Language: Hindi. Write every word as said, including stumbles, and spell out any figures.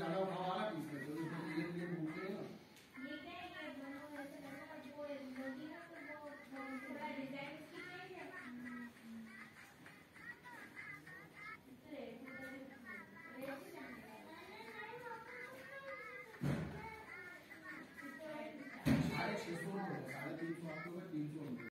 ज्यादा उठावाना पीस कर तो ये ये भूखे ना ये क्या है कि दोनों ऐसे करना वो लोगी ना तो वो थोड़ा डिजाइन इसकी चाहिए साढ़े छह सौ साढ़े तीन सौ आपको तीन सौ